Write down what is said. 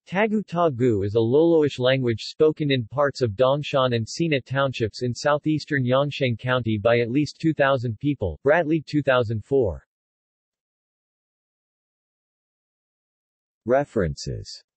Tagu is a Loloish language spoken in parts of Dongshan and Sina townships in southeastern Yongsheng County by at least 2,000 people. Bradley 2004. References